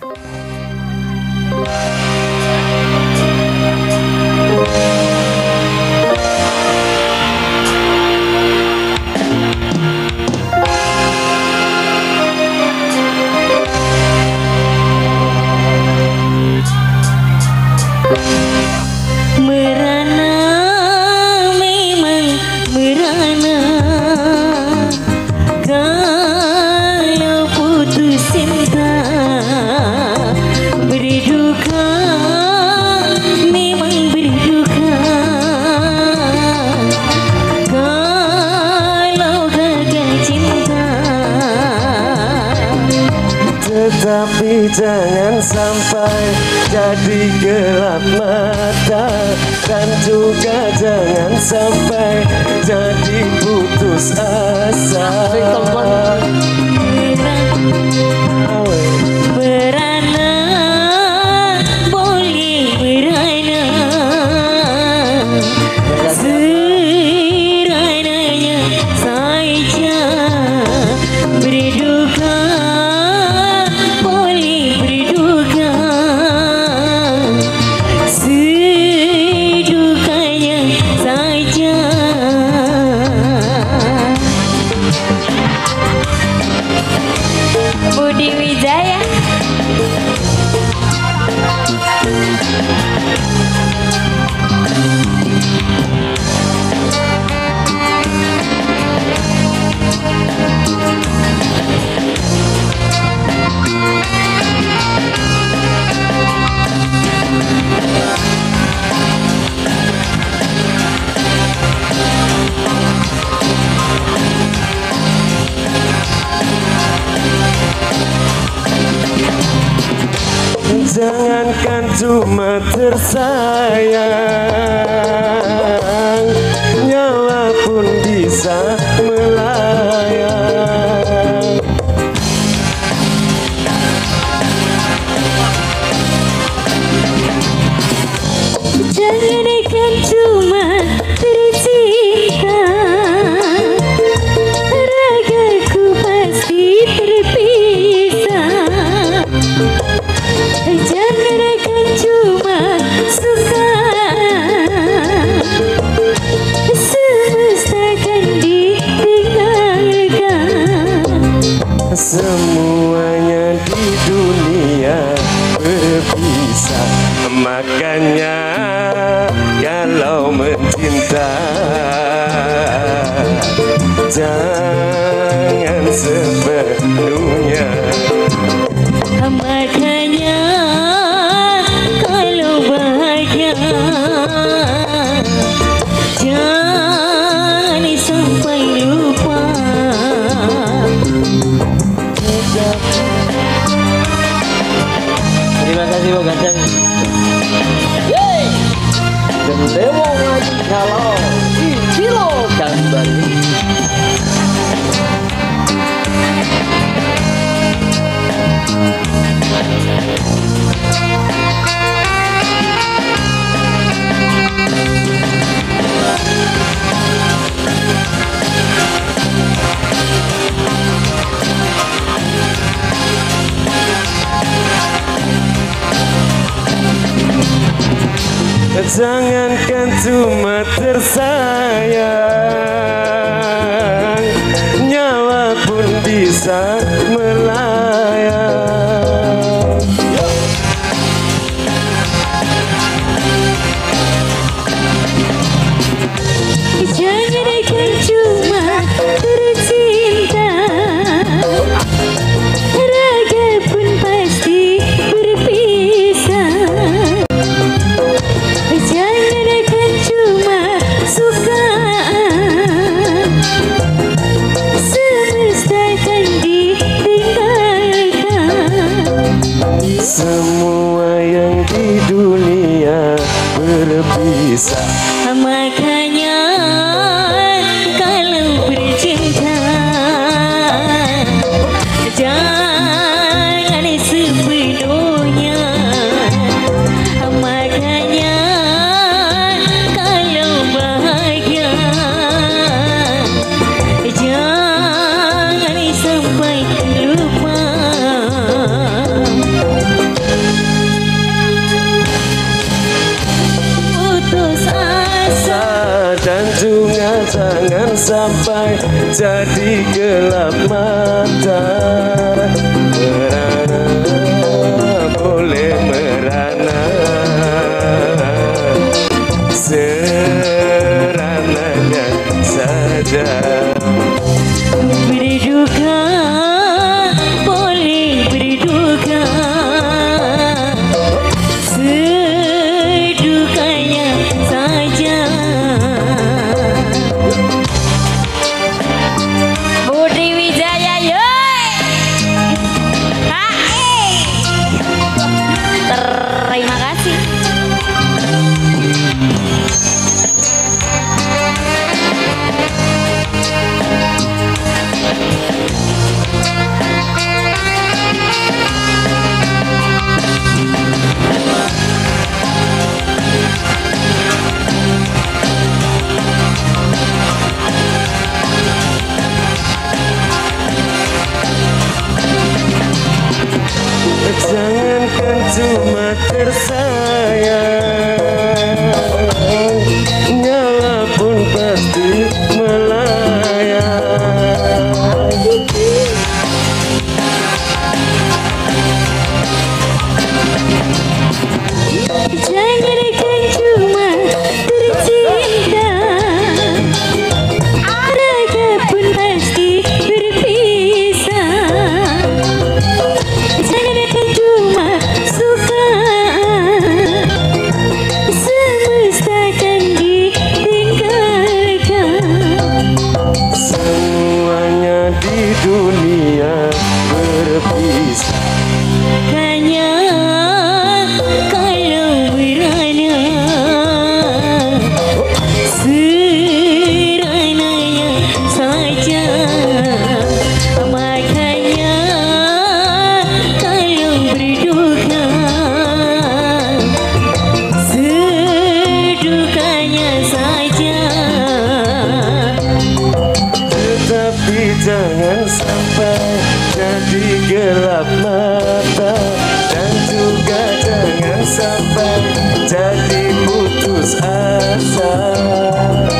Tapi jangan sampai jadi gelap mata, dan juga jangan sampai jadi putus asa. Merana boleh merana, serananya saja berduka. Budi Wijaya. Jangankan cuma tersayang, nyawa pun bisa melayang. Jangankan cuma tercinta, ragaku pasti terpisah. Jangankan cuma suka, semesta kan ditinggalkan. Semuanya di dunia berpisah, makanya kalau mencinta jangan sepenuhnya. Makanya kalau bahagia jangan sampai lupa. Terima kasih Bang Ganteng. Gendewo lagi kalau kilo kembali. Jangankan cuma tersayang, nyawa pun bisa melayang. Jangankan cuma tercinta, raga pun pasti berpisah. Jangankan cuma suka, semesta kan ditinggalkan. Semua yang di dunia berpisah. Makanya kalau bercinta jangan sepenuhnya. Makanya kalau bahagia jangan sampai lupa. sampai jadi gelap mata. Merana boleh merana, serananya saja. Berduka boleh berduka, sedukanya saja. Budi Wijaya yoi. Terima kasih. Jangankan cuma tersayang, nyawa pun pasti melayang. Jangankan cuma tercinta, raga pun pasti berpisah. Jangankan cuma suka, semesta akan ditinggalkan. Semuanya di dunia berpisah. Hanya kalau merana, serananya saja. Makanya kalau berduka, sedukanya saja. Tetapi jangan sampai jadi gelap mata, dan juga jangan sampai jadi putus asa.